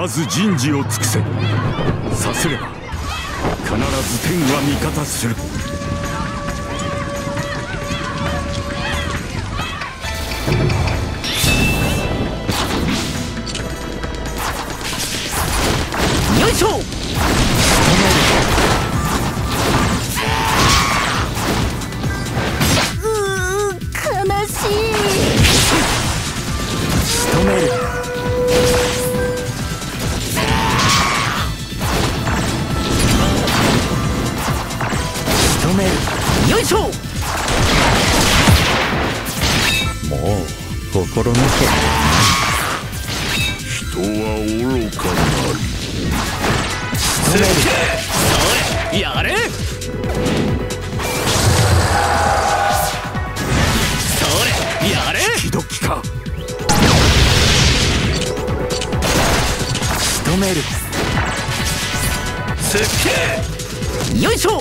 まず人事を尽くせ。さすれば必ず天は味方する。 よいしょ。悲しい。 仕留める。仕留める。 よいしょ。 もう心の底。 人は愚かなり。 それやれ。それやれ。 気どきか。仕留める。 すっげえ。よいしょ。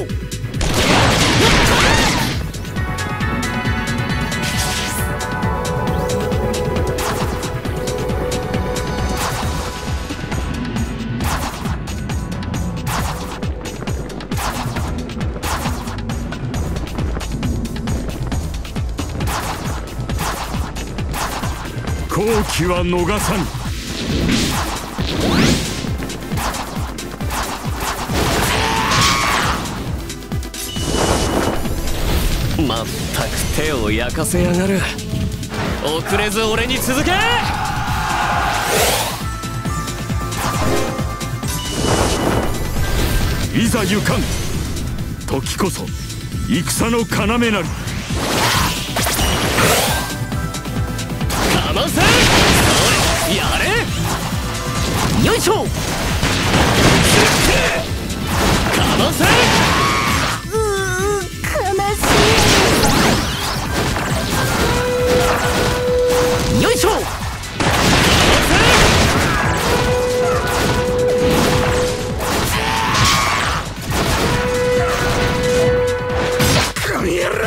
好機は逃さぬ。 まったく手を焼かせやがる。遅れず俺に続け。 いざ行かん。時こそ戦の要なり。 かませ。それやれ。よいしょ。かませ。よいしょ。 神野郎。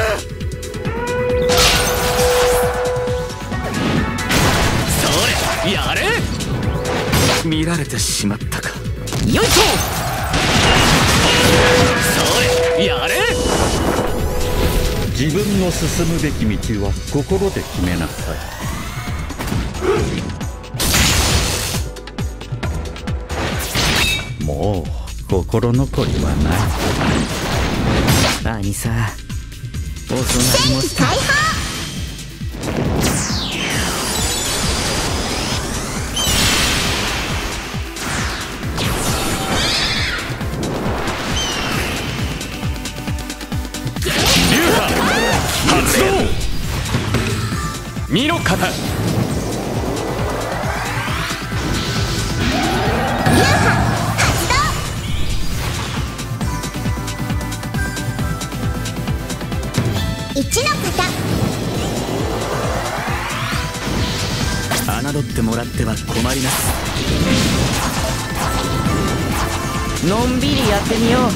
それやれ。見られてしまったか。よいしょ。それやれ。 自分の進むべき道は心で決めなさい。もう心残りはない。 兄さん、遅なりもした。 発動。 身の型。 一の型。 侮ってもらっては困ります。のんびりやってみよう。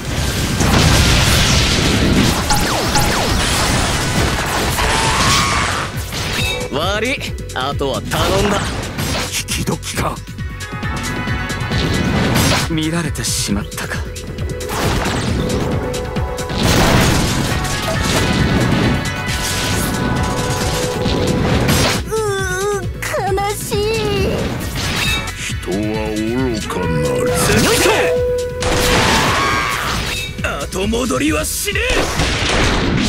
悪い、あとは頼んだ。 引き時か。 見られてしまったか。 悲しい。 人は愚かなり。 よいしょ。後戻りはしねえ。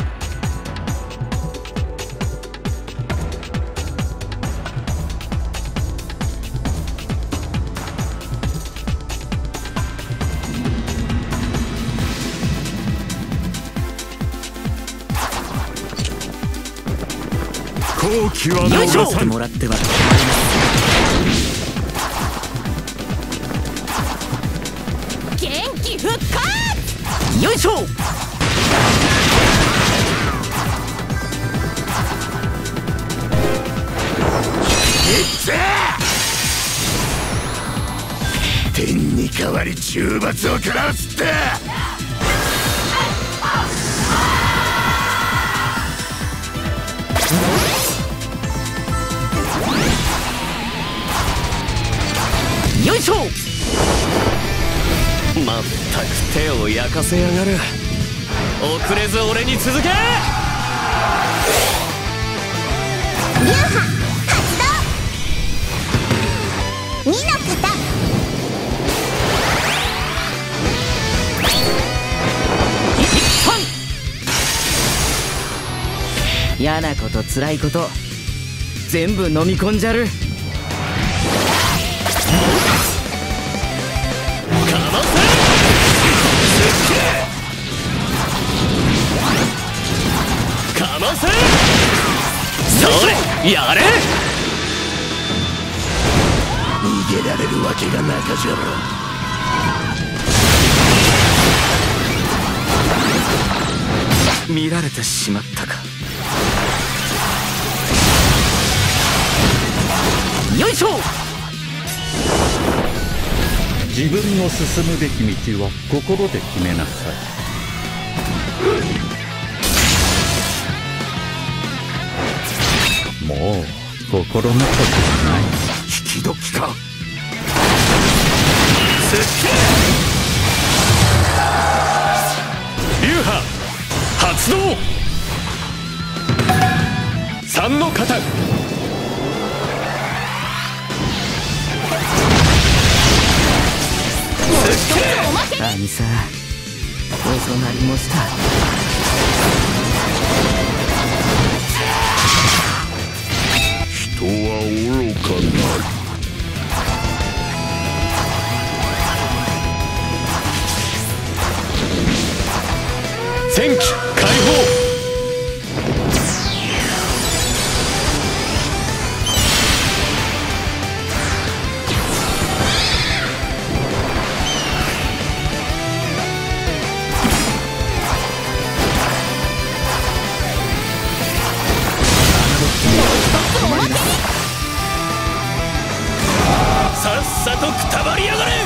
好機はよいしょ。 逃さぬ。 もらっては困ります。元気復活。よいしょ。 天に代わり重罰を食らわすって。 よよいしょ。まったく手を焼かせやがる。遅れず俺に続け。 流派発動。2の型。 嫌なこと辛いこと全部飲み込んじゃる。 かませ。それやれ。逃げられるわけがなかじゃろ。見られてしまったか。よいしょ。 自分の進むべき道は心で決めなさい。もう心残りはない。 引き時か。 流派発動。3の型。 兄さん遅なりもした。 人は愚かなり。 戦機解放。さっさとくたばりやがれ。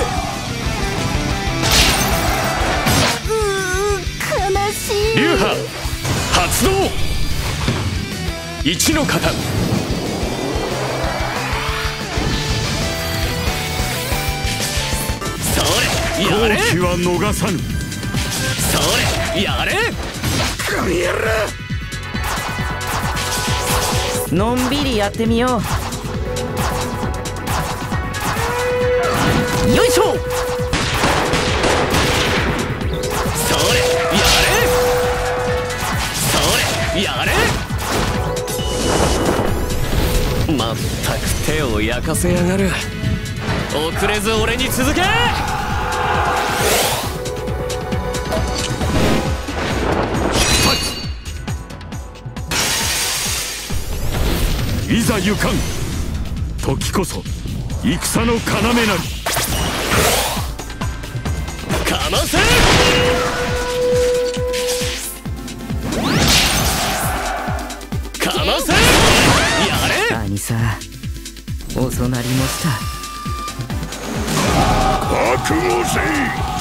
悲しい。 流派発動。1の型。それやれ。 好機は逃さぬ。 それやれ。神野郎。 のんびりやってみよう。 よいしょ。それやれ。それやれ。まったく手を焼かせやがる。遅れず俺に続け。 いざ行かん。時こそ戦の要なり。 かませ。かませ。やれ。 兄さん遅なりもした。 覚悟せい。